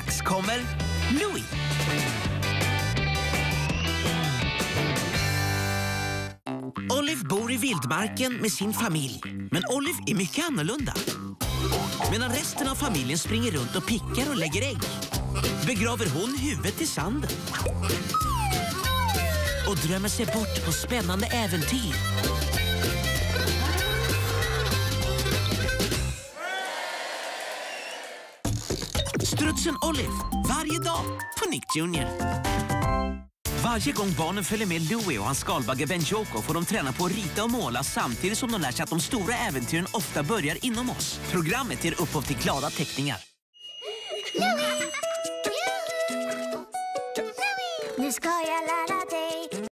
Strax kommer Louie. Olive bor i vildmarken med sin familj. Men Olive är mycket annorlunda. Medan resten av familjen springer runt och pickar och lägger ägg, begraver hon huvudet i sanden och drömmer sig bort på spännande äventyr. Strutsen Olive, varje dag på Nick Jr. Varje gång barnen följer med Louie och hans skalbagge Benjoko får de träna på att rita och måla samtidigt som de lär sig att de stora äventyren ofta börjar inom oss. Programmet ger upphov till glada teckningar. Nu ska jag lära